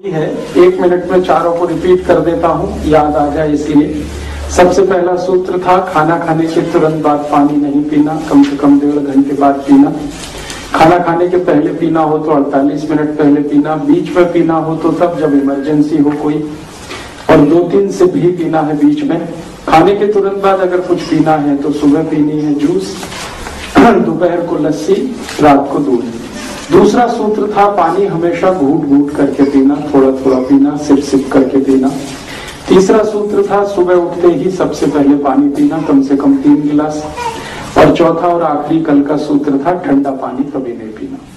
है 1 मिनट में चारों को रिपीट कर देता हूँ, याद आ जाए इसलिए। सबसे पहला सूत्र था खाना खाने के तुरंत बाद पानी नहीं पीना, कम से कम 1.5 घंटे बाद पीना। खाना खाने के पहले पीना हो तो 48 मिनट पहले पीना, बीच में पीना हो तो तब जब इमरजेंसी हो कोई, और 2-3 सिप ही पीना है बीच में। खाने के तुरंत बाद अगर कुछ पीना है तो सुबह पीनी है जूस, दोपहर को लस्सी, रात को दूध। दूसरा सूत्र था पानी हमेशा घूट घूट करके पीना, थोड़ा थोड़ा पीना, सिप सिप करके पीना। तीसरा सूत्र था सुबह उठते ही सबसे पहले पानी पीना, कम से कम 3 गिलास। और चौथा और आखिरी कल का सूत्र था ठंडा पानी कभी नहीं पीना।